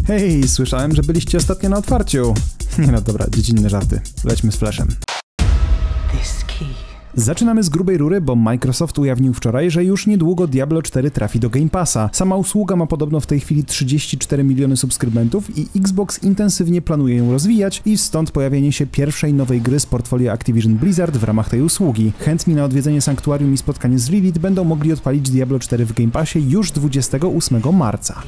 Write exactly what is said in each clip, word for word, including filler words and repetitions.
Hej, słyszałem, że byliście ostatnio na otwarciu. Nie no dobra, dziecinne żarty. Lećmy z Flashem. Zaczynamy z grubej rury, bo Microsoft ujawnił wczoraj, że już niedługo Diablo cztery trafi do Game Passa. Sama usługa ma podobno w tej chwili trzydzieści cztery miliony subskrybentów i Xbox intensywnie planuje ją rozwijać i stąd pojawienie się pierwszej nowej gry z portfolio Activision Blizzard w ramach tej usługi. Chętni na odwiedzenie sanktuarium i spotkanie z Lilith będą mogli odpalić Diablo cztery w Game Passie już dwudziestego ósmego marca.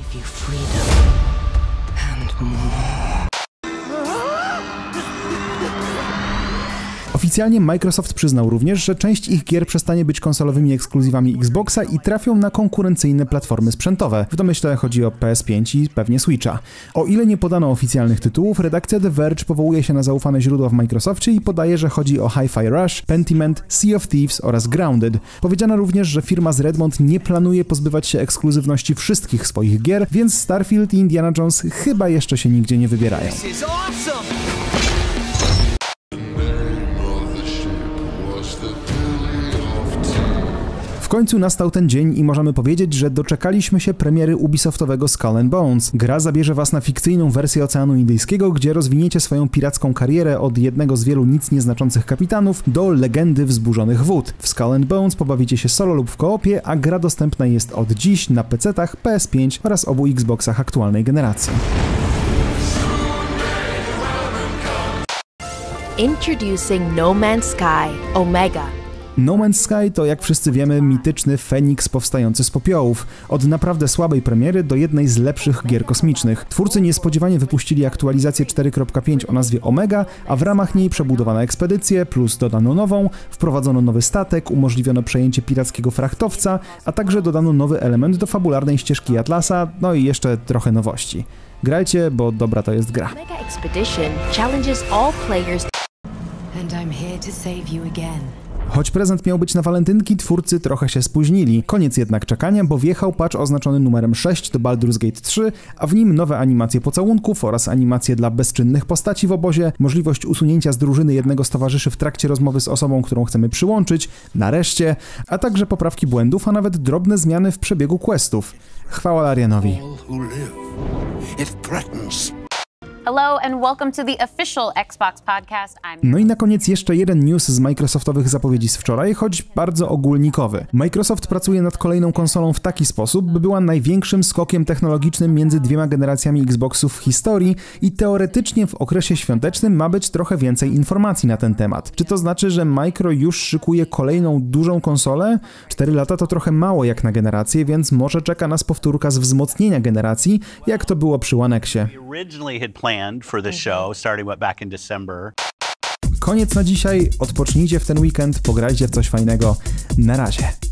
Oficjalnie Microsoft przyznał również, że część ich gier przestanie być konsolowymi ekskluzywami Xboxa i trafią na konkurencyjne platformy sprzętowe. W domyśle chodzi o P S pięć i pewnie Switcha. O ile nie podano oficjalnych tytułów, redakcja The Verge powołuje się na zaufane źródła w Microsoftie i podaje, że chodzi o Hi-Fi Rush, Pentiment, Sea of Thieves oraz Grounded. Powiedziano również, że firma z Redmond nie planuje pozbywać się ekskluzywności wszystkich swoich gier, więc Starfield i Indiana Jones chyba jeszcze się nigdzie nie wybierają. W końcu nastał ten dzień i możemy powiedzieć, że doczekaliśmy się premiery Ubisoftowego Skull and Bones. Gra zabierze was na fikcyjną wersję Oceanu Indyjskiego, gdzie rozwiniecie swoją piracką karierę od jednego z wielu nic nieznaczących kapitanów do legendy wzburzonych wód. W Skull and Bones pobawicie się solo lub w koopie, a gra dostępna jest od dziś na pecetach, P S pięć oraz obu Xboxach aktualnej generacji. Introducing No Man's Sky Omega. No Man's Sky to, jak wszyscy wiemy, mityczny Feniks powstający z popiołów. Od naprawdę słabej premiery do jednej z lepszych gier kosmicznych. Twórcy niespodziewanie wypuścili aktualizację cztery kropka pięć o nazwie Omega, a w ramach niej przebudowano ekspedycję, plus dodano nową, wprowadzono nowy statek, umożliwiono przejęcie pirackiego frachtowca, a także dodano nowy element do fabularnej ścieżki Atlasa, no i jeszcze trochę nowości. Grajcie, bo dobra to jest gra. Omega Expedition challenges all players. And I'm here to save you again. Choć prezent miał być na walentynki, twórcy trochę się spóźnili. Koniec jednak czekania, bo wjechał patch oznaczony numerem sześć do Baldur's Gate trzy, a w nim nowe animacje pocałunków oraz animacje dla bezczynnych postaci w obozie, możliwość usunięcia z drużyny jednego z towarzyszy w trakcie rozmowy z osobą, którą chcemy przyłączyć, nareszcie, a także poprawki błędów, a nawet drobne zmiany w przebiegu questów. Chwała Larianowi. Hello and welcome to the official Xbox podcast. I'm... No i na koniec jeszcze jeden news z Microsoftowych zapowiedzi z wczoraj, choć bardzo ogólnikowy. Microsoft pracuje nad kolejną konsolą w taki sposób, by była największym skokiem technologicznym między dwiema generacjami Xboxów w historii i teoretycznie w okresie świątecznym ma być trochę więcej informacji na ten temat. Czy to znaczy, że Micro już szykuje kolejną dużą konsolę? Cztery lata to trochę mało jak na generację, więc może czeka nas powtórka z wzmocnienia generacji, jak to było przy One Xie. For the show, starting back in December. Koniec na dzisiaj, odpocznijcie w ten weekend, pograjcie w coś fajnego. Na razie.